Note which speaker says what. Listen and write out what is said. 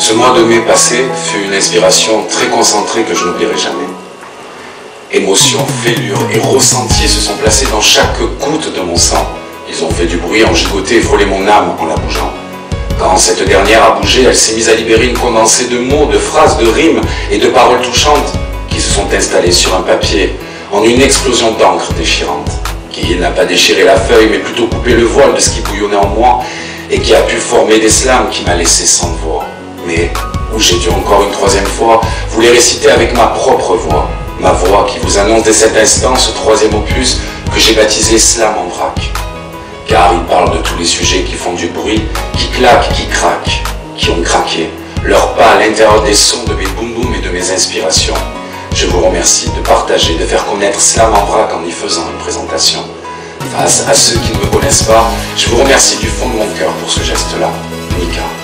Speaker 1: Ce mois de mai passé fut une inspiration très concentrée que je n'oublierai jamais. Émotion, fêlure et ressenti se sont placés dans chaque goutte de mon sang. Ils ont fait du bruit, ont gigoté et frôlé mon âme en la bougeant. Quand cette dernière a bougé, elle s'est mise à libérer une condensée de mots, de phrases, de rimes et de paroles touchantes qui se sont installées sur un papier en une explosion d'encre déchirante, qui n'a pas déchiré la feuille mais plutôt coupé le voile de ce qui bouillonnait en moi et qui a pu former des slams qui m'a laissé sans voix. Mais où j'ai dû encore une troisième fois vous les réciter avec ma propre voix, ma voix qui vous annonce dès cet instant ce troisième opus que j'ai baptisé Slam en vrac. Car il parle de tous les sujets qui font du bruit, qui claquent, qui craquent, qui ont craqué, leurs pas à l'intérieur des sons de mes boum-boum et de mes inspirations. Je vous remercie de partager, de faire connaître Slam en vrac en y faisant une présentation. Face à ceux qui ne me connaissent pas, je vous remercie du fond de mon cœur pour ce geste-là. Mika.